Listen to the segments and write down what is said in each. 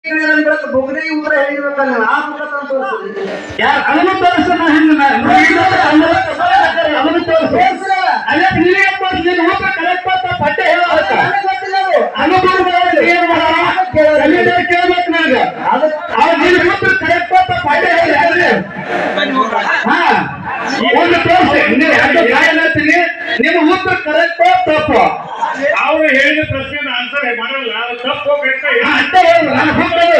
ಬೊಗರಿ ಉಗ್ರ ಹೇಳಿರ್ಬೇಕಲ್ಲ ಆ ಮುಖ ತೋರಿಸ್ರಿ ಯಾರು ಅದನ್ನು ತೋರಿಸ್ತಾನ ಅದನ್ನು ತೋರಿಸಿ ಅಲ್ಲ ನೀವೇ ತೋರಿಸಿ ಊಟ ಕರೆಕ್ಟ್ ಅಂತ ಪಟ್ಟೆ ಹೇಳೋದಕ್ಕ ಕೇಳ್ಬೇಕು ನನಗೆ ನೀನು ಊಟ ಕರೆಕ್ಟ್ ಅಂತ ಪಟ್ಟೆ ಹೇಳಿ ಹಾ ಒಂದು ತೋರಿಸಿ ನೀವು ಯಾಕೆ ಹೇಳ್ತೀನಿ ನಿಮ್ಮ ಉತ್ತರ ಕರೆಕ್ಟ್ ತಪ್ಪು ಅವ್ರು ಹೇಳಿದ ಪ್ರಶ್ನೆ ಆನ್ಸರ್ ಮಾಡಲ್ಲ ತಪ್ಪು ಅಂತ ಹೇಳುದು ನಾನು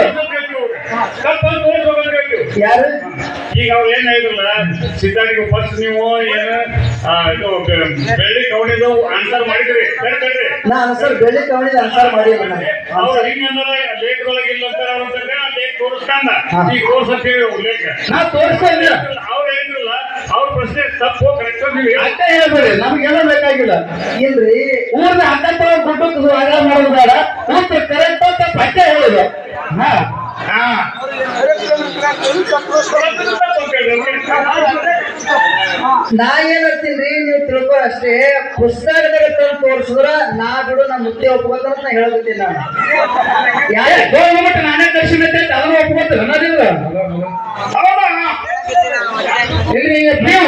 ಯಾರು ಈಗ ಅವ್ರು ಏನ್ ಹೇಳಿದ್ರಲ್ಲ ಸಿದ್ಧಾರ್ಥಿಗೆ ಫಸ್ಟ್ ನೀವು ಏನು ಇದು ಬೆಳ್ಳಿ ಕವಣಿದು ಆನ್ಸರ್ ಮಾಡಿದ್ರಿ ನಾನು ಸರ್ ಬೆಳ್ಳಿ ಕವಣಿದ ಆನ್ಸರ್ ಮಾಡಿಲ್ಲ ಅವ್ರು ಹಿಂಗಂದ್ರೆ ಲೇಖದೊಳಗೆ ಇಲ್ಲ ಅಂತ ಲೇಖ ತೋರಿಸ್ಕೊಂಡ ಈಗ ತೋರ್ಸಂತೇಳಿ ಲೇಖ ನಾ ತೋರಿಸ್ತಾ ಇಲ್ಲ ಅವ್ರು ಹೇಳಿದ್ರಲ್ಲ ಅವ್ರ ಪ್ರಶ್ನೆ ತಪ್ಪು ಕರೆಕ್ಟ್ ನೀವು ಅಂತ ಹೇಳ್ಬೇಡಿ ನಮ್ಗೆಲ್ಲ ಬೇಕಾಗಿಲ್ಲ ಇಲ್ರಿ ಊರ್ನ ಹಕ್ಕಂತ ಕೊಟ್ಟು ಆಗ ಮಾಡೋದು ಬೇಡ ಉತ್ತರ ಕರೆಕ್ಟ್ ಅಂತ ಪಟ್ಟೆ ಹೇಳುದು ಹಾ ಹಾ ನಾ ಏನ್ ಹೇಳ್ತೀನಿ ನೀವು ತಿಳ್ಕೊ ಅಷ್ಟೇ ಪುಸ್ತಕದಾಗ ತಂದು ತೋರಿಸಿದ್ರ ನಾ ಬಿಡು ನಾ ಮುದ್ದೆ ಒಪ್ಕೋತಾರ ನಾ ಹೇಳ್ತೀನಿ ನಾನು ಯಾರು ನಾನೇ ದರ್ಶನ ಅದನ್ನು ಒಪ್ಕೋತೀರ ಅನ್ನೋದಿಲ್ಲ ನೀವು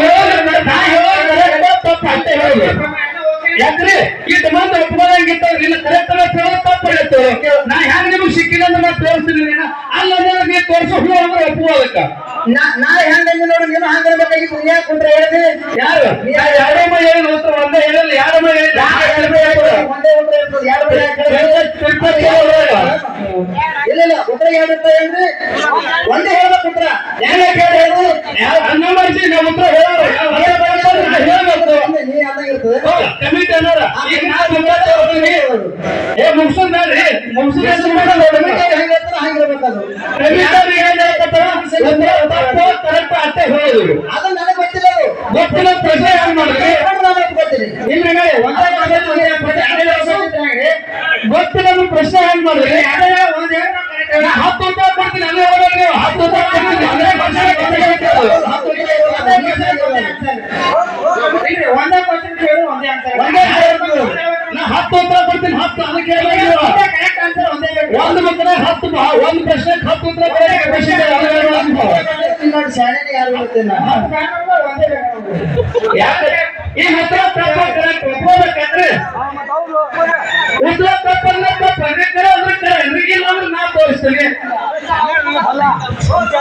ತಪ್ಪು ಅಂತ ಹೇಳುದು ಯಾಕ್ರಿ ಇಟ್ಟು ಮಂದಿ ಒಪ್ಕೋದಂಗಿತ್ತವ್ರು ಇಲ್ಲ ಕರೆಕ್ಟ್ ತಪ್ಪು ಹೇಳ್ತೇವೆ ನಾ ಹೆಂಗ್ ನಿಮ್ಗೆ ಸಿಕ್ಕಿಲ್ಲ ಅಂದ್ರೆ ನಾ ತೋರಿಸ್ತೀನಿ ಅಲ್ಲ ನೀವು ತೋರಿಸೋ ಹೂ ಅಂದ್ರೆ ಒಪ್ಕೋದಕ್ಕ ನಾ ಹೆಂಗ ನೋಡಿ ನೀನು ಹಂಗಿರ್ಬೇಕಾಗಿತ್ತು ನೀ ಯಾಕೆ ಕುಂಟ್ರೆ ಹೇಳಿದೆ ಯಾರು ಯಾರಮ್ಮ ಹೇಳಿದ ಉತ್ತರ ಒಂದೇ ಹೇಳಿಲ್ಲ ಯಾರಮ್ಮ ಹೇಳಿದ ಒಂದೇ ಉತ್ತರ ಇರ್ತದೆ ಇಲ್ಲ ಇಲ್ಲ ಉತ್ತರ ಹೇಳಿರ್ತಾರೆ ಅಂದ್ರೆ ಒಂದೇ ಹೇಳ್ಬೇಕು ಉತ್ತರ ಯಾಕೆ ಹೇಳಿ ಅನ್ನ ಮಾಡಿಸಿ ನಾವು ಉತ್ತರ ಹೇಳೋರು ನೀ ಅನ್ನಾಗಿರ್ತದೆ ಕಮಿಟಿ ಅನ್ನೋರ ಈಗ ಏ ಮುಗಿಸೋದ್ ಬೇಡ್ರಿ ಹಂಗಿರ್ಬೇಕದು ಕರೆಕ್ಟ್ ಅಷ್ಟೇ ಹೇಳೋದು ಅದು ನನಗೆ ಗೊತ್ತಿಲ್ಲ ಗೊತ್ತಿಲ್ಲ ಪ್ರಶ್ನೆ ಹೆಂಗ್ ಮಾಡಿದ್ರಿ ಗೊತ್ತೀನಿ ಇಲ್ಲ ಗೊತ್ತಿಲ್ಲ ಪ್ರಶ್ನೆ ಹೆಂಗ್ ಮಾಡಿದ್ರಿ 10 ಉತ್ತರ ಕೊಡ್ತೀನಿ ಅದೇ ಹೋಗಿ ನೀವು 10 ಉತ್ತರ ಕೊಡ್ತೀನಿ ಒಂದೇ ಕ್ವಶನ್ ಕೇಳು ಒಂದೇ ಆನ್ಸರ್ ನಾ 10 ಉತ್ತರ ಕೊಡ್ತೀನಿ 10 ಅದಕ್ಕೆ ಕರೆಕ್ಟ್ ಆನ್ಸರ್ ಒಂದೇ ಒಂದು ಮಕ್ಕಳ 10 ಒಂದು ಪ್ರಶ್ನೆ 10 ಉತ್ತರ ನೋಡಿ ಶಾಲೆನೇ ಯಾರು ಗೊತ್ತಿಲ್ಲ ಯಾಕೆ ಈ ಉತ್ತರ ತಪ್ಪ ಕರೆಕ್ಟ್ ಒಪ್ಕೋಬೇಕಂದ್ರೆ ಉತ್ತರ ತಪ್ಪಲ್ಲ ತಪ್ಪು ಅಂದ್ರೆ ನಾ ತೋರಿಸ್ತೀನಿ